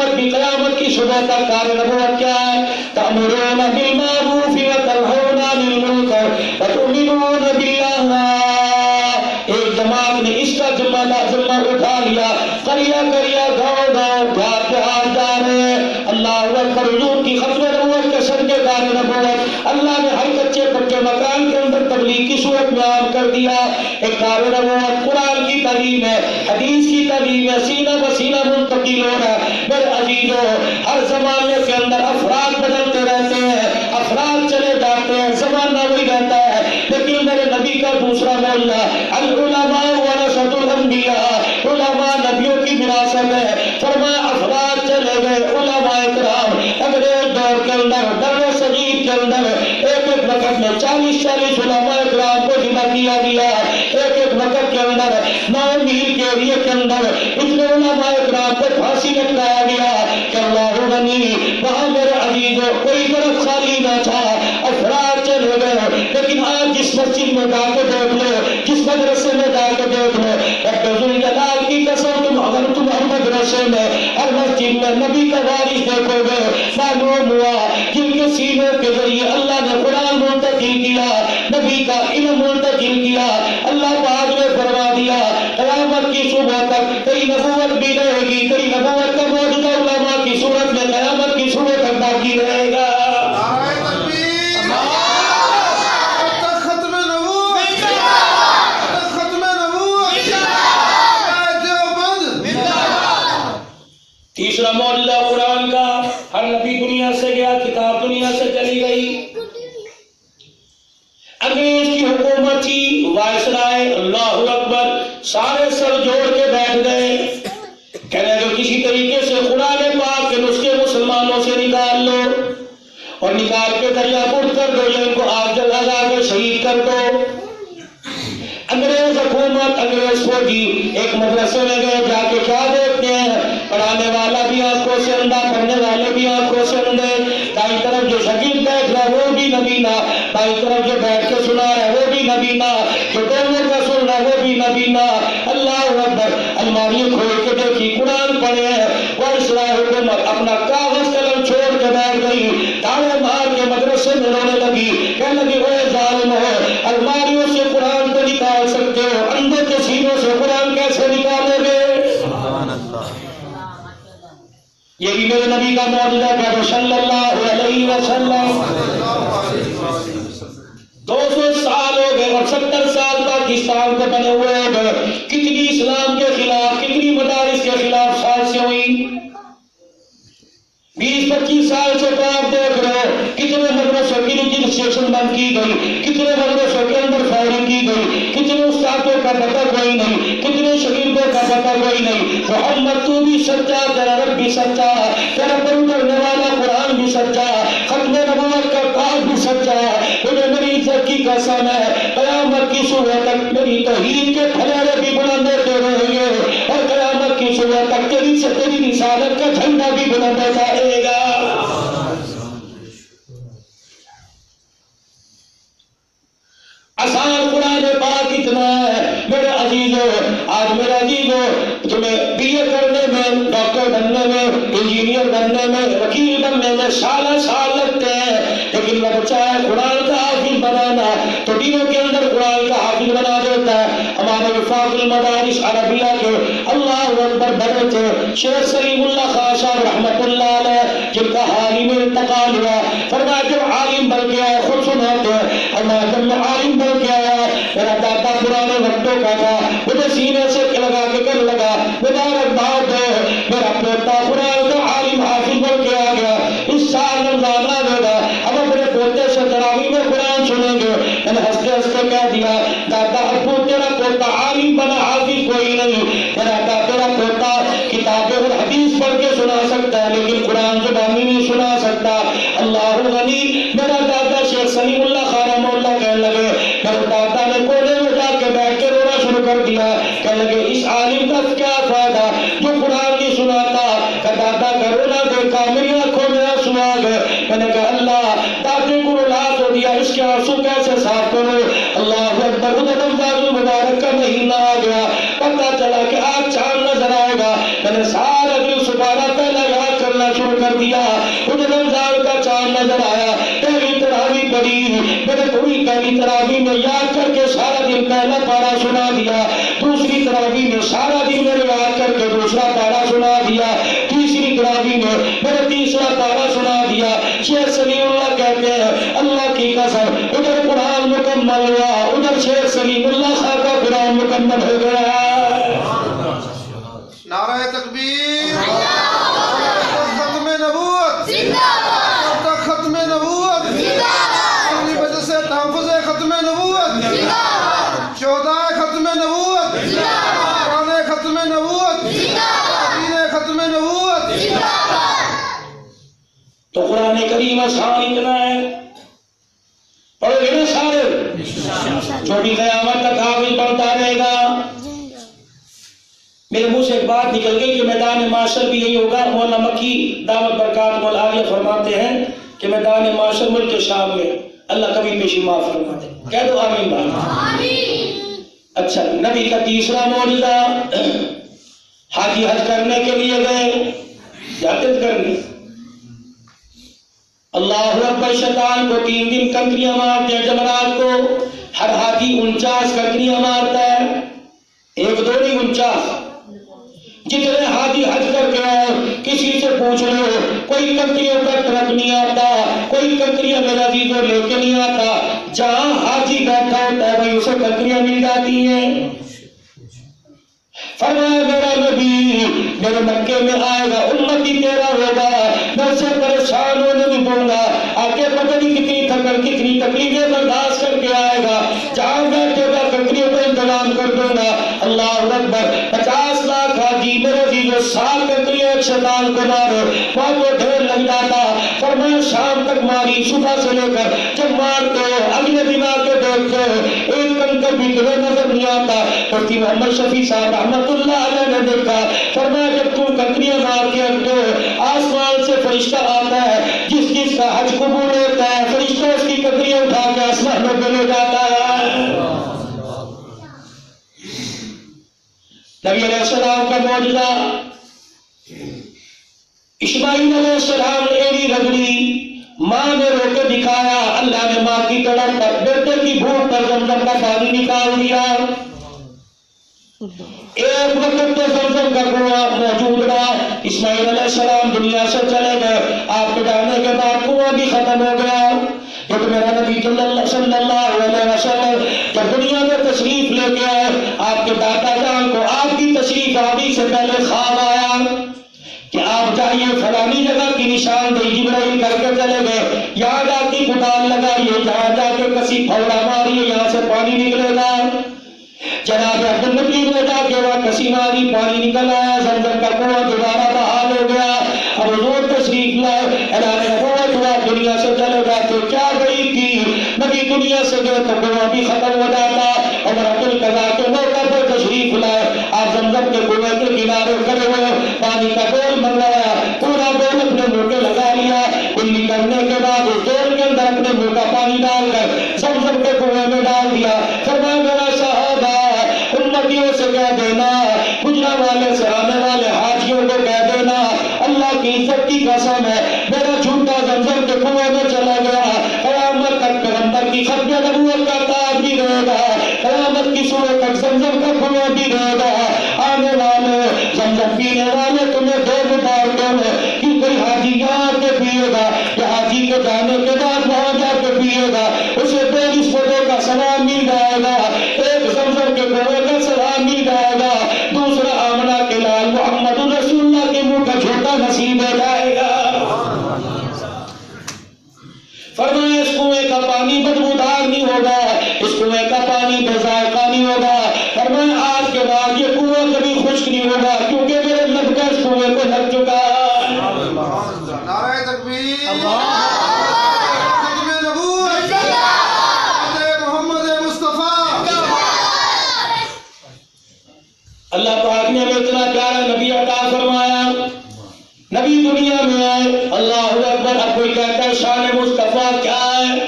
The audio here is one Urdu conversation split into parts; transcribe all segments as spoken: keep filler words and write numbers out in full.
نبوت بھی قیامت کی صبح تک کار نبوت کیا ہے؟ تأمرون بالمعروف وتنہون عن المنکر وتؤمنون باللہ. ایک جماعت نے اس کا ذمہ ذمہ اٹھا لیا، قریہ قریہ گاؤں گاؤں گھر پہ آج جا رہے ہیں. اللہ اکبر. حضور کی ختم نبوت کے صدقے کار نبوت اللہ نے ہر کچے پکے مکان کے اندر تبلیغ کی صورت میں عام کر دیا. ایک کار نبوت قرآن کی تعلیم ہے، حدیث کی تعلیم ہے، سینہ بسینہ منتقل ہو رہا ہے. میرے عزیزو، ہر زمانے کے اندر افراد بدلتے رہتے ہیں، افراد چلے جاتے ہیں، زمانہ وہی رہتا ہے، لیکن میرے نبی کا دوسرا موضوع العلماء ورثۃ الانبیاء، علماء نبیوں کی وراثت ہے. فرمایا افراد چلے گئے، علماء کرام انگریز دور کے اندر در صغیر کے اندر ایک ایک وقت میں چالیس چالیس علماء کرام کو ذبح کیا گیا. ایک ایک وقت کے اندر نو میل کے ایریے کے اندر اتنے علماء کرام کو پھانسی لٹکایا گیا کہ اللہ غنی. وہاں میرے عزیزوں کوئی طرف خالی نہ تھا، افراد چلے گئے. لیکن آج جس مسجد میں جا کے دیکھ لو، جس مدرسے میں جا کے دیکھ لو، رب ذوالجلال کی قسم تم اگر تم ہر مدرسے میں ہر مسجد میں نبی کا وارث دیکھو گے، معلوم ہوا جن کے سینوں کے ذریعے اللہ نے قرآن منتقل کیا، نبی کا علم منتقل کیا. اللہ پاک نے فرما دیا قیامت کی صبح تک تیری نبوت بھی رہے گی، تیری نبوت کا موجودہ علماء کی صورت میں قیامت کی صبح تک باقی رہے گا. تیسرا معجزہ قرآن کا، ہر نبی دنیا سے گیا، کتاب دنیا سے چلی گئی. انگریز کی حکومت تھی، وائسرائے اللہ اکبر سارے سر جوڑ کے بیٹھ گئے، کہنے کہ کسی طریقے سے قرآن پاک کے نسخے مسلمانوں سے نکال لو اور نکال کے دریا پٹ کر دو یا ان کو آگ جلا جا کے شہید کر دو. انگریز حکومت، انگریز فوجی ایک مدرسے میں گئے، جا کے کیا دیکھتے ہیں؟ پڑھانے والا بھی آنکھوں سے اندھا، پڑھنے والے بھی آنکھوں سے اندھے. دائیں طرف جو شکیل بیٹھ رہا ہے وہ بھی نبینا، بائیں طرف جو بیٹھ کے سنا رہا ہے وہ بھی نبینا، جو دونوں کا سن رہا ہے وہ بھی نبینا. اللہ اکبر. الماری کھول کے دیکھی قرآن پڑھے ہیں. وائسرائے حکومت اپنا کاغذ قلم چھوڑ کے بیٹھ گئی، تاڑے مار کے مدرسے میں رونے لگی، کہنے لگی اے ظالم ہو، الماریوں سے قرآن کو نکال سکتے ہو، اندھے کے سینوں سے قرآن کیسے نکالو گے؟ یہ بھی میرے نبی کا معجزہ ہے صلی اللہ علیہ وسلم. دو سو سال ہو گئے اور ستر سال پاکستان کو بنے ہوئے ہو گئے. کتنی اسلام کے خلاف، کتنی مدارس کے خلاف سازشیں ہوئی. بیس پچیس سال سے تو آپ دیکھ رہے ہو کتنے مدرسوں کی رجسٹریشن بند کی گئی، کتنے مدرسوں کے اندر فائرنگ کی گئی، کتنے استادوں کا پتہ کوئی نہیں، کتنے شاگردوں کا پتہ کوئی نہیں. محمد تو بھی سچا، تیرا رب بھی سچا، تیرا پر اترنے والا قرآن بھی سچا، ختم نبوت کا کام بھی سچا. تجھے میری عزت کی قسم ہے قیامت کی صبح تک میری توحید کے پھیلے بھی بلند ہوتے رہیں گے اور قیامت کی صبح تک تیری سے تیری رسالت کا جھنڈا بھی بلند ہوتا رہے گا. آسان قرآن پاک اتنا ہے میرے عزیزو. آج میرے عزیزو تمہیں بی اے کرنے میں، ڈاکٹر بننے میں، انجینئر بننے میں، وکیل بننے میں سالہ سال لگتے ہیں، لیکن رب چاہے قرآن کا حافظ بنانا تو دنوں کے اندر قرآن کا حافظ بنا دیتا ہے. ہمارے وفاق المدارس عربیہ کے اللہ اکبر بڑے تھے شیخ سلیم اللہ خان صاحب رحمت اللہ علیہ، جن کا حال ہی میں انتقال ہوا. فرمایا جب عالم بن کے آیا، خود سناتے ہیں، فرمایا جب میں عالم بن کے آیا میرا دادا پرانے وقتوں کا تھا، مجھے سینے سے لگا کے کر لگا مبارکباد دو، میرا پوتا قرآن کا عالم حافظ بن کے آ گیا، اس سال رمضان آ گا، اب اپنے پوتے سے تراویح میں قرآن سنیں گے. میں نے ہنستے ہنستے کہہ دیا دادا ابو تیرا پوتا عالم بنا حافظ کوئی نہیں، میرا دادا تیرا پوتا کتابیں اور حدیث پڑھ کے سنا سکتا ہے لیکن قرآن زبانی نہیں سنا سکتا. اللہ غنی. میرا دادا شیخ سلیم اللہ خان رحمہ اللہ کہنے لگے، میرے دادا نے کونے میں جا کے بیٹھ کے رونا شروع کر دیا، کہنے لگے اس عالم کا کیا فائدہ جو قرآن نہیں سناتا. کہ دادا کا رونا دیکھا میری آنکھوں میں آنسو آ گئے. میں نے کہا اللہ دادے کو رلا تو دیا، اس کے آنسو کیسے صاف کروں. اللہ اکبر. ادھر رمضان المبارک کا مہینہ آ گیا، پتہ چلا کہ آج چاند نظر آئے گا. میں نے سارا دل سپارا، پہلا یاد نکلنا شروع کر دیا. مجھے رمضان کا چاند نظر آیا. پہلی تراویح پڑھی, میں نے تھوڑی پہلی تراویح میں یاد کر کے سارا دن پہلا پارا سنا دیا. دوسری تراویح میں سارا دن میں نے یاد کر کے دوسرا پارا سنا دیا. تیسری تراویح میں میں نے تیسرا پارا سنا دیا. شیخ سلیم اللہ کہتے ہیں اللہ کی قسم ادھر قرآن مکمل ہوا, ادھر شیخ سلیم اللہ خان کا قرآن مکمل ہو گیا. نعرہ تکبیر, ختم نبوت, ختم نبوت, اپنی وجہ سے تحفظ ختم نبوت, چودہ ختم نبوت, قرآن ختم نبوت, دین ختم نبوت. تو قرآن کریم آسان اتنا ہے, پڑھو گے نا سارے, جو بھی قیامت تک حافظ بنتا رہے گا. میرے منہ سے ایک بات نکل گئی کہ میدان معاشر بھی یہی ہوگا. مولانا مکی دعوت برکات مولا عالیہ فرماتے ہیں کہ میدان معاشر ملک شام میں اللہ کبھی پیشی معاف فرما دے. کہہ دو آمین بات. اچھا, نبی کا تیسرا معجزہ, حاجی حج کرنے کے لیے گئے, جاتے کرنے, اللہ اکبر, شیطان کو تین دن کنکریاں مارتے ہیں جمرات کو. ہر حاجی انچاس کنکریاں مارتا ہے, ایک دو نہیں انچاس. جتنے حاجی حج کر کے آئے کسی سے پوچھ لو, کوئی کنکریوں کا ٹرک نہیں آتا, کوئی کنکریاں میرا عزیزوں لے کے نہیں آتا. جہاں حاجی بیٹھا ہوتا ہے وہیں اسے کنکریاں مل جاتی ہیں. فرمایا میرا نبی میرے مکے میں آئے گا, امتی تیرا ہوگا, میں اسے پریشان ہونے نہیں دوں گا. آگے پتہ نہیں کتنی تھکن کتنی تکلیفیں برداشت کر کے آئے گا. جہاں بیٹھے گا کنکریوں کا انتظام کر دوں گا. اللہ اکبر, پچاس لاکھ حاجی میرے عزیزوں سات کنکریاں ایک شیطان کو مارے, وہاں تو ڈھیر لگ جاتا. فرمایا شام تک ماری, صبح سے لے کر جب مارتے اگلے دن آ کے دیکھتے ایک کنکر بھی تمہیں نظر نہیں آتا. مفتی محمد شفیع صاحب رحمت اللہ علیہ نے دیکھا. فرمایا جب تم کنکریاں مار کے رکھتے آسمان سے فرشتہ آتا ہے, جس جس کا حج قبول ہوتا ہے فرشتہ اس کی کنکریاں اٹھا کے آسمان میں لے جاتا ہے. نبی علیہ السلام کا معجزہ, اسماعیل علیہ السلام نے ایڑی رگڑی, ماں نے رو کے دکھایا, اللہ نے ماں کی تڑپ پر بیٹے کی بھوک پر زمزم کا پانی نکال دیا. ایک وقت تو زمزم کا کنواں موجود رہا. اسماعیل علیہ السلام دنیا سے چلے گئے, آپ کے جانے کے بعد کنواں بھی ختم ہو گیا. ایک میرا نبی صلی اللہ علیہ وسلم جب دنیا میں تشریف لے کے آئے, آپ کے دادا جان کو آپ کی تشریف آوری سے پہلے خواب آیا کہ آپ جائیے فلانی جگہ کی نشاندہی جبرائیل کر کے چلے گئے, یہاں جا کے کتاب لگائیے, جہاں جا کے کسی پھوڑا ماریے, یہاں سے پانی نکلے گا. جناب عبدل نے جا کے وہاں کسی ماری, پانی نکل آیا, زمزم کا کنواں دوبارہ بحال ہو گیا. اب حضور تشریف لائے, اعلان نبوت ہوا, دنیا سے چلے جاتے. کیا گئی تھی نبی دنیا سے گئے تو کنواں بھی ختم ہو جاتا. عمر عبدل قضا کے موقع پر تشریف لائے, آپ زمزم کے کنویں کے کنارے کھڑے ہوئے, پانی کا ڈول منگوایا, پورا ڈول اپنے منہ کے لگا لیا. کلی کرنے کے بعد اس ڈول کے اندر اپنے منہ کا پانی ڈال کر زمزم کے کنویں میں ڈال دیا. فرمایا میرا صحابہ امتیوں سے کہہ دینا, گجرا والے سے آنے والے حاجیوں کو کہہ دینا, اللہ کی عزت کی قسم ہے میرا جھوٹا زمزم کے کنویں میں چلا گیا. قیامت تک پیغمبر کی ختم نبوت کا تاج بھی رہے گا, قیامت کی صورت تک زمزم کا کنواں بھی رہے گا. آنے والے زمزم پینے والے تمہیں دو مبارکوں میں کہ کوئی حاجی یہاں کے پیے گا, یا حاجی کے جانے کے بعد وہاں جا کے پیے گا, اسے دو نسبتوں کا سلام مل جائے گا. ایک زمزم کے کنویں کا سلام مل جائے گا, دوسرا آمنہ کے لال محمد رسول اللہ کے منہ کا جھوٹا نصیب ہو جائے گا. فرمایا اس کنویں کا پانی بدبودار نہیں ہوگا, اس کنویں کا پانی بے ذائقہ نہیں ہوگا. فرمایا آج کے بعد یہ کنواں کبھی خشک نہیں ہوگا, کیونکہ میرے لب کا اس کنویں کو لگ چکا. نعرہ تکبیر, ختم نبوت, محمد مصطفیٰ. اللہ پاک نے ہمیں اتنا پیارا نبی عطا فرمایا, نبی دنیا میں آئے. اللہ اکبر. اب کوئی کہتا ہے شان مصطفیٰ کیا ہے؟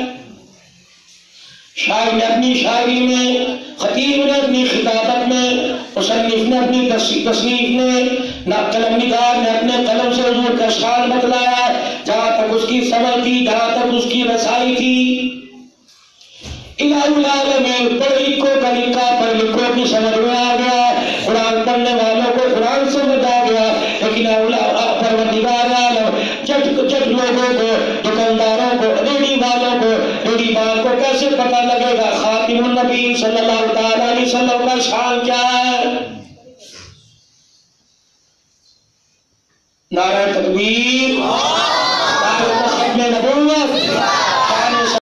شاعر نے اپنی شاعری میں, خطیب نے اپنی خطابت میں, مصنف نے اپنی تصنیف میں, قلم نگار نے اپنے قلم سے حضور کا شان بتلایا جہاں تک اس کی سمجھ تھی، جہاں تک اس کی رسائی تھی۔ الہ العالمین پڑھ لکھوں کا لکھا، پڑھ لکھوں کی سمجھ میں آ گیا، قرآن پڑھنے والوں کو قرآن سمجھ آ گیا، لیکن پروردگار عالم جٹ جٹ لوگوں کو، دکانداروں کو، ریڑی والوں کو، ریڑی وال کو کیسے پتہ لگے گا خاتم النبی صلی اللہ تعالی علیہ وسلم کا شان کیا ہے؟ نعرہ تکبیر۔